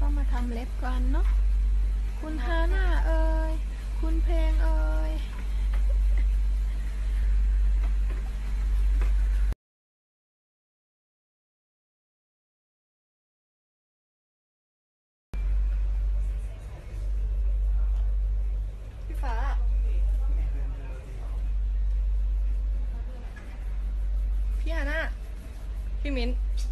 ก็มาทำเล็บกันเนาะคุณฮาน่าเอ่ยคุณเพลงเอ่ยพี่ฟ้าพี่ฮาน่าพี่มิ้น